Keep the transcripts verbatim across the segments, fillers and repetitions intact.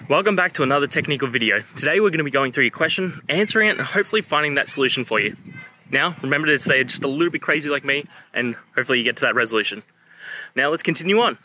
Welcome back to another technical video. Today we're going to be going through your question, answering it, and hopefully finding that solution for you. Now, remember to stay just a little bit crazy like me, and hopefully you get to that resolution. Now let's continue on.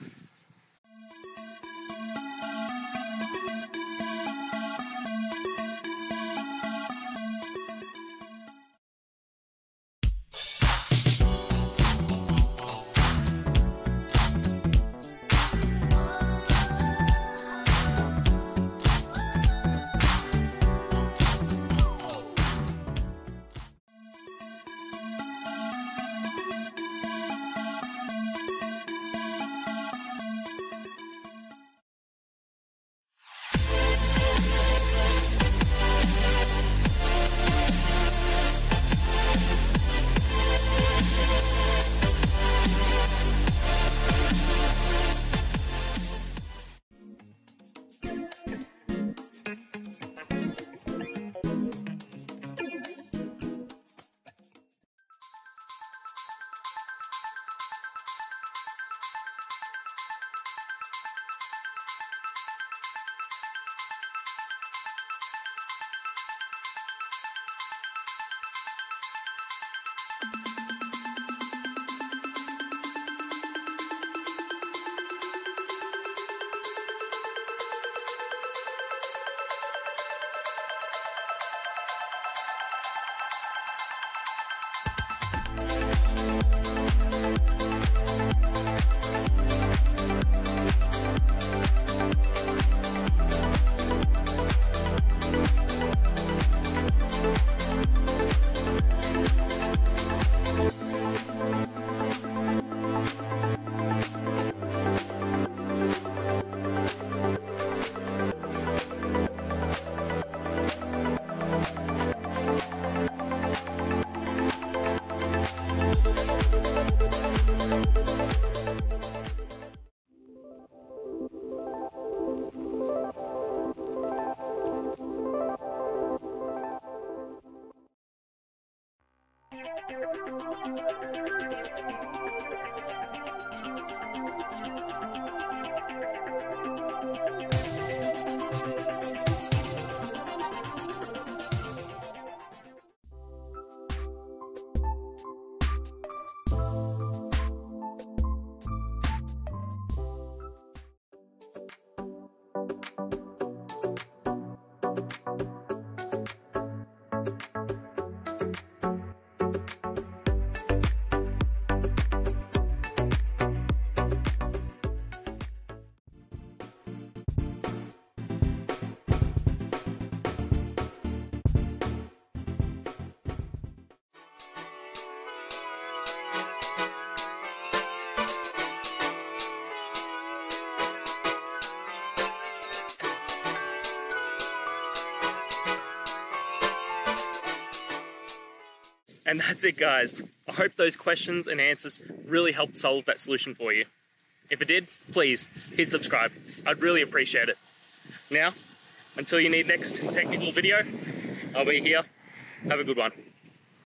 And that's it, guys. I hope those questions and answers really helped solve that solution for you. If it did, please hit subscribe. I'd really appreciate it. Now, until you need next technical video, I'll be here. Have a good one.